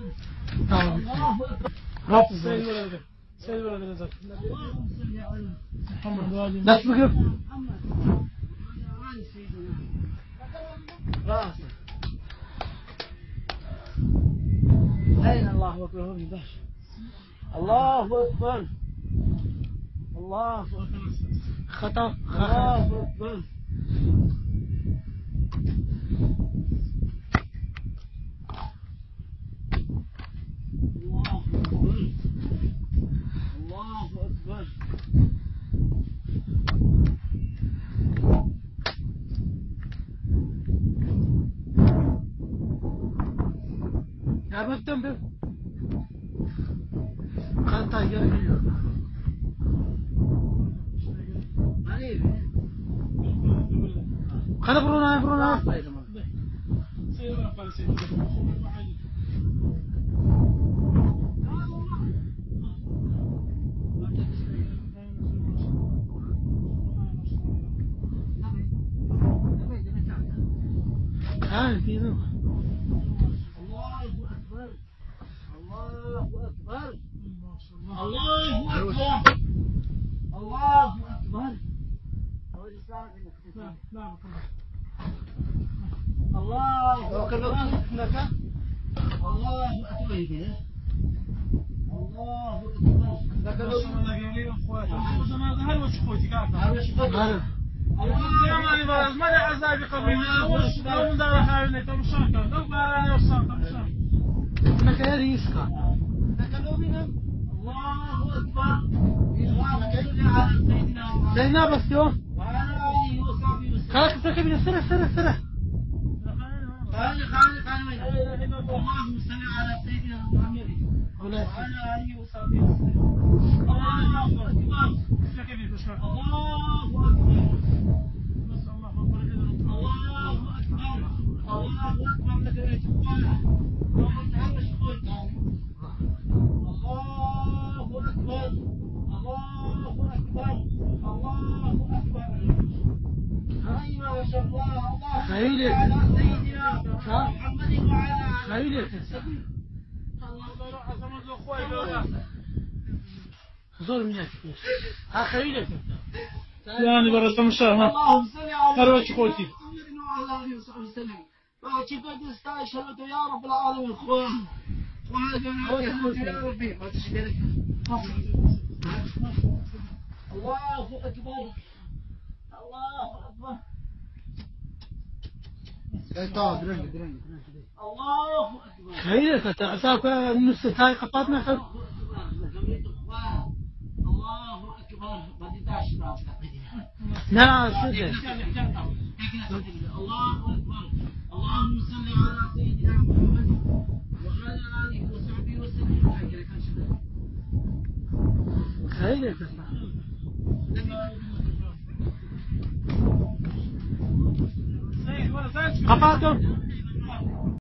رب سيد ولدك سيد ولدك محمد لا تبقى راسه أين الله أكبر الله أكبر الله أكبر خطأ الله أكبر الله أكبر يا بكتم بك خطأ يا خذ برونا الله أكبر الله أكبر الله أكبر الله أكبر الله أكبر الله أكبر زينا بس يوم خلاص تركب السنة سنة خالي اللهم صل على سيدنا محمد وعلى آله وصحبه وسلم الله أكبر الله أكبر الله أكبر الله أكبر لك الإتقان ومن هذا الشغل الله أكبر الله أكبر الله أكبر أيوة ما شاء الله الله على سيدنا محمد وعلى آله وصحبه زور منك خيلك يعني برا مشاهد اللهم صل على محمد وعلى آله وصحبه وسلم فأجيب استعشرت يا رب العالمين اخوان يا ربي ما تشكرك الله أكبر الله أكبر الله أكبر خيرك تعساك نص تاي قطعتنا خير الله أكبر بدي داش لا سيدي الله أكبر اللهم صل على سيدنا محمد وعلى آله وصحبه وسلم خيرك قطعتم